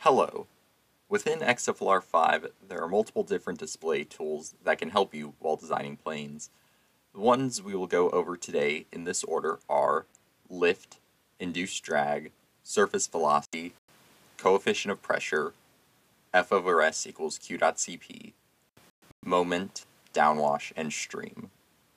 Hello. Within XFLR 5, there are multiple different display tools that can help you while designing planes. The ones we will go over today in this order are lift, induced drag, surface velocity, coefficient of pressure, F over S equals Q dot Cp, moment, downwash, and stream.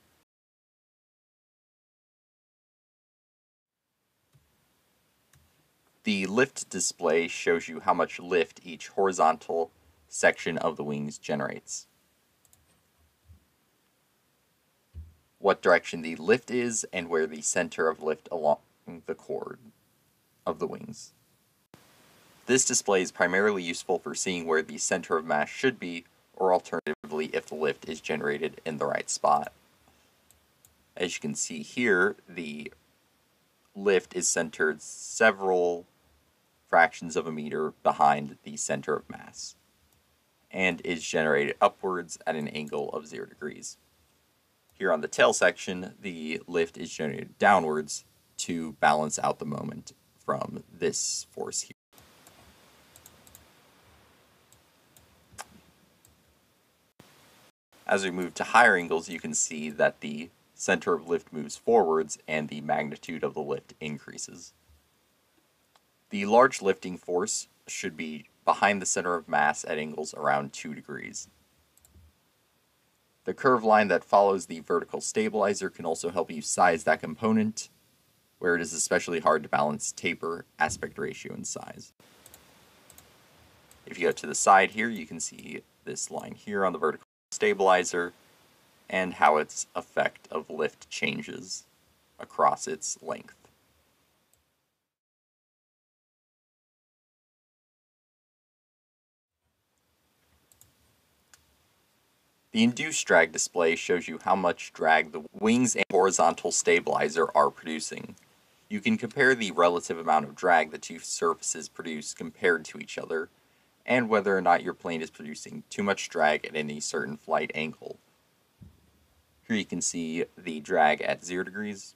The lift display shows you how much lift each horizontal section of the wings generates, what direction the lift is, and where the center of lift along the chord of the wings. This display is primarily useful for seeing where the center of mass should be, or alternatively if the lift is generated in the right spot. As you can see here, the lift is centered several fractions of a meter behind the center of mass and is generated upwards at an angle of 0 degrees. Here on the tail section, the lift is generated downwards to balance out the moment from this force here. As we move to higher angles, you can see that the center of lift moves forwards and the magnitude of the lift increases. The large lifting force should be behind the center of mass at angles around 2 degrees. The curved line that follows the vertical stabilizer can also help you size that component, where it is especially hard to balance taper, aspect ratio, and size. If you go to the side here, you can see this line here on the vertical stabilizer and how its effect of lift changes across its length. The induced drag display shows you how much drag the wings and horizontal stabilizer are producing. You can compare the relative amount of drag the two surfaces produce compared to each other, and whether or not your plane is producing too much drag at any certain flight angle. Here you can see the drag at 0 degrees,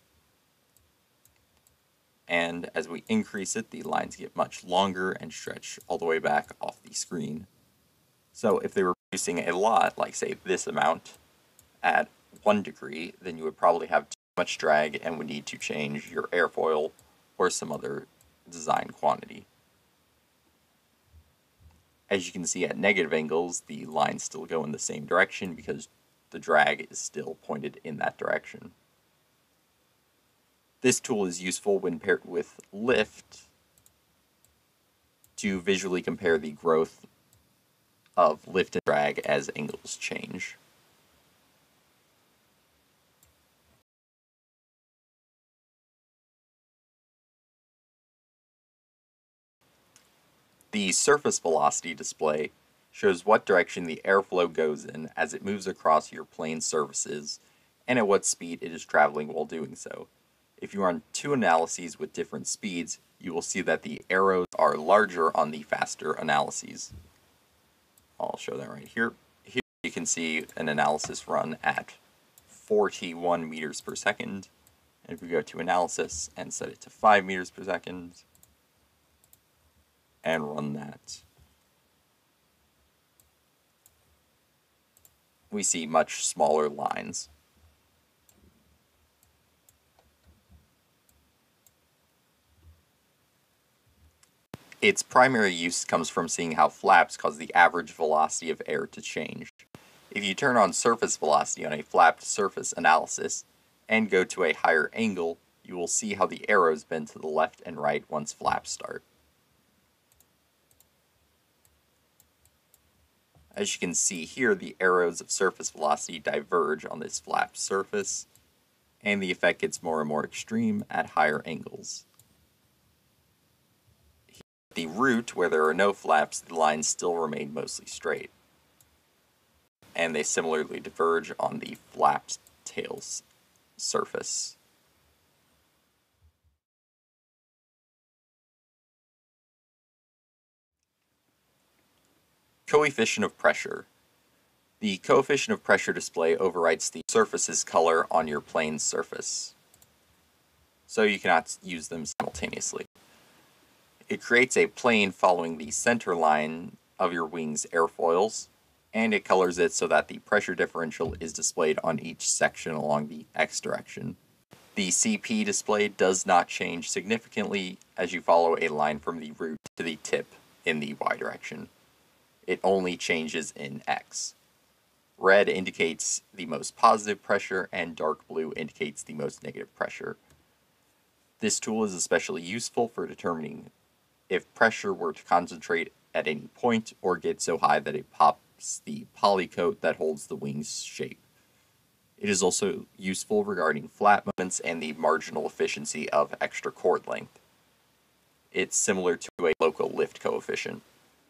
and as we increase it, the lines get much longer and stretch all the way back off the screen. So if they were producing a lot, like say this amount, at 1 degree, then you would probably have too much drag and would need to change your airfoil or some other design quantity. As you can see at negative angles, the lines still go in the same direction because the drag is still pointed in that direction. This tool is useful when paired with lift to visually compare the growth of lift and drag as angles change. The surface velocity display shows what direction the airflow goes in as it moves across your plane's surfaces and at what speed it is traveling while doing so. If you run two analyses with different speeds, you will see that the arrows are larger on the faster analyses. I'll show that right here. Here you can see an analysis run at 41 meters per second. And if we go to analysis and set it to 5 meters per second and run that, we see much smaller lines. Its primary use comes from seeing how flaps cause the average velocity of air to change. If you turn on surface velocity on a flapped surface analysis and go to a higher angle, you will see how the arrows bend to the left and right once flaps start. As you can see here, the arrows of surface velocity diverge on this flapped surface, and the effect gets more and more extreme at higher angles. At the root, where there are no flaps, the lines still remain mostly straight, and they similarly diverge on the flapped tail's surface. Coefficient of pressure. The coefficient of pressure display overwrites the surface's color on your plane's surface, so you cannot use them simultaneously. It creates a plane following the center line of your wing's airfoils, and it colors it so that the pressure differential is displayed on each section along the x direction. The CP display does not change significantly as you follow a line from the root to the tip in the y direction. It only changes in x. Red indicates the most positive pressure, and dark blue indicates the most negative pressure. This tool is especially useful for determining if pressure were to concentrate at any point or get so high that it pops the polycoat that holds the wing's shape. It is also useful regarding flap moments and the marginal efficiency of extra chord length. It's similar to a local lift coefficient.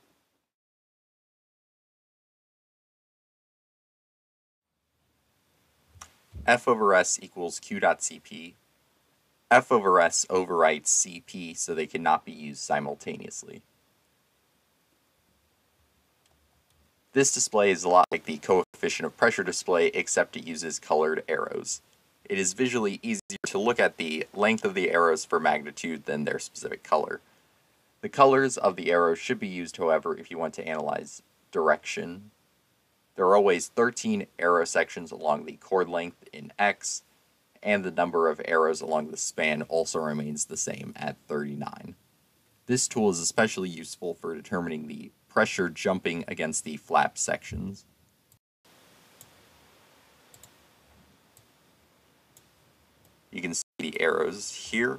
F over S equals Q dot CP. F over S overwrites CP so they cannot be used simultaneously. This display is a lot like the coefficient of pressure display, except it uses colored arrows. It is visually easier to look at the length of the arrows for magnitude than their specific color. The colors of the arrows should be used, however, if you want to analyze direction. There are always 13 arrow sections along the chord length in X, and the number of arrows along the span also remains the same at 39. This tool is especially useful for determining the pressure jumping against the flap sections. You can see the arrows here.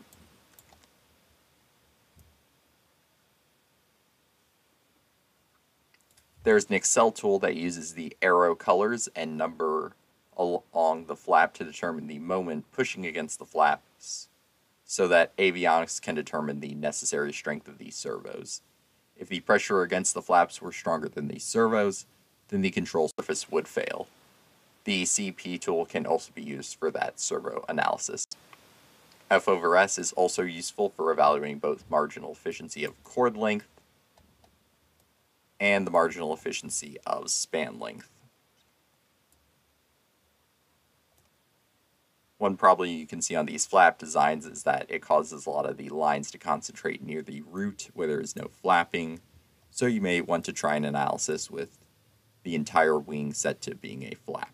There's an Excel tool that uses the arrow colors and number along the flap to determine the moment pushing against the flaps, so that avionics can determine the necessary strength of these servos. If the pressure against the flaps were stronger than the servos, then the control surface would fail. The CP tool can also be used for that servo analysis. F over S is also useful for evaluating both marginal efficiency of chord length and the marginal efficiency of span length. One problem you can see on these flap designs is that it causes a lot of the lines to concentrate near the root where there is no flapping, so you may want to try an analysis with the entire wing set to being a flap.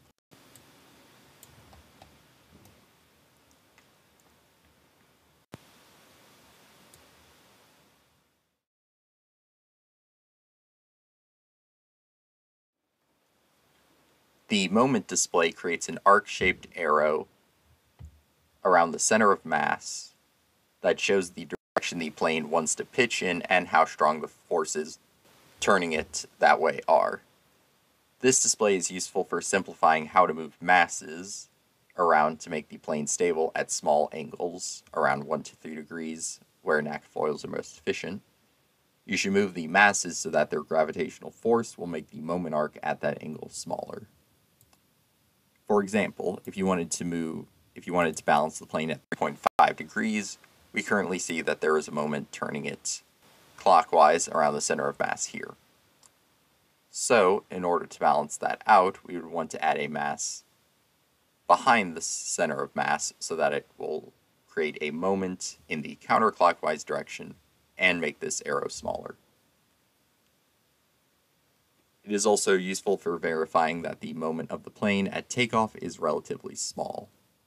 The moment display creates an arc-shaped arrow around the center of mass that shows the direction the plane wants to pitch in and how strong the forces turning it that way are. This display is useful for simplifying how to move masses around to make the plane stable at small angles, around 1 to 3 degrees, where airfoils are most efficient. You should move the masses so that their gravitational force will make the moment arc at that angle smaller. For example, if you wanted to balance the plane at 3.5 degrees, we currently see that there is a moment turning it clockwise around the center of mass here. So, in order to balance that out, we would want to add a mass behind the center of mass so that it will create a moment in the counterclockwise direction and make this arrow smaller. It is also useful for verifying that the moment of the plane at takeoff is relatively small.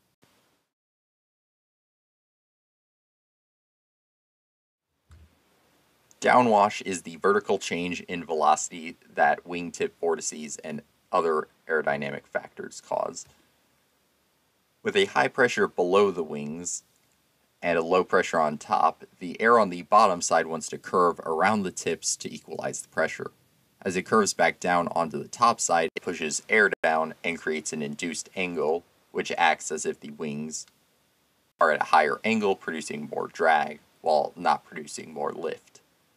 Downwash is the vertical change in velocity that wingtip vortices and other aerodynamic factors cause. With a high pressure below the wings and a low pressure on top, the air on the bottom side wants to curve around the tips to equalize the pressure. As it curves back down onto the top side, it pushes air down and creates an induced angle, which acts as if the wings are at a higher angle, producing more drag, while not producing more lift.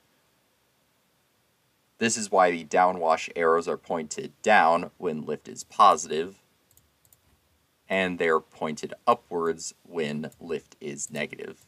This is why the downwash arrows are pointed down when lift is positive, and they're pointed upwards when lift is negative.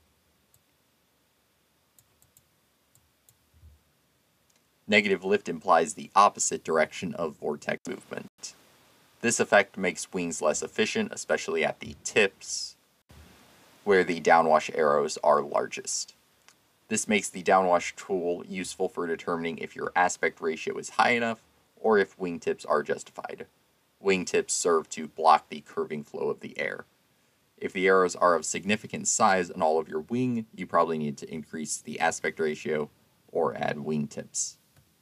Negative lift implies the opposite direction of vortex movement. This effect makes wings less efficient, especially at the tips, where the downwash arrows are largest. This makes the downwash tool useful for determining if your aspect ratio is high enough or if wingtips are justified. Wingtips serve to block the curving flow of the air. If the arrows are of significant size on all of your wing, you probably need to increase the aspect ratio or add wingtips.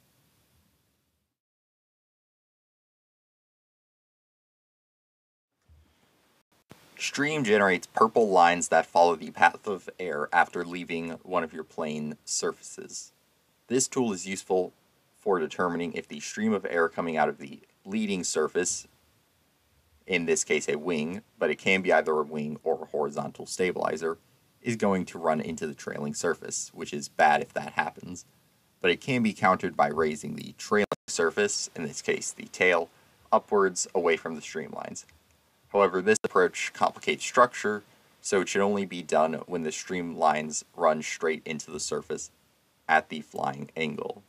Stream generates purple lines that follow the path of air after leaving one of your plane surfaces. This tool is useful for determining if the stream of air coming out of the leading surface, in this case a wing, but it can be either a wing or a horizontal stabilizer, is going to run into the trailing surface, which is bad if that happens. But it can be countered by raising the trailing surface, in this case the tail, upwards away from the streamlines. However, this approach complicates structure, so it should only be done when the streamlines run straight into the surface at the flying angle.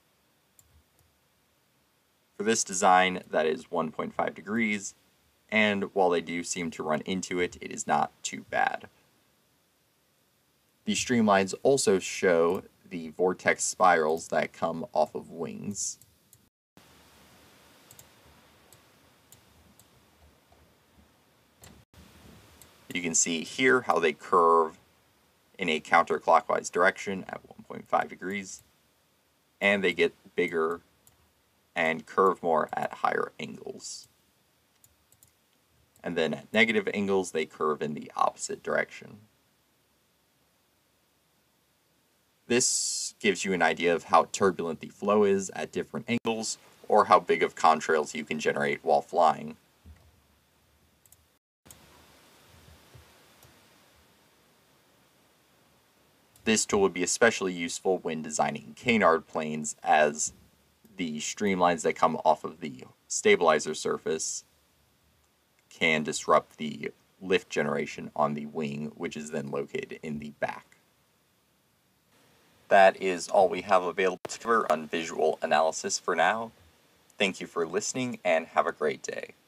For this design, that is 1.5 degrees, and while they do seem to run into it, it is not too bad. The streamlines also show the vortex spirals that come off of wings. You can see here how they curve in a counterclockwise direction at 1.5 degrees, and they get bigger and curve more at higher angles. And then at negative angles, they curve in the opposite direction. This gives you an idea of how turbulent the flow is at different angles, or how big of contrails you can generate while flying. This tool would be especially useful when designing canard planes, as the streamlines that come off of the stabilizer surface can disrupt the lift generation on the wing, which is then located in the back. That is all we have available to cover on visual analysis for now. Thank you for listening, and have a great day.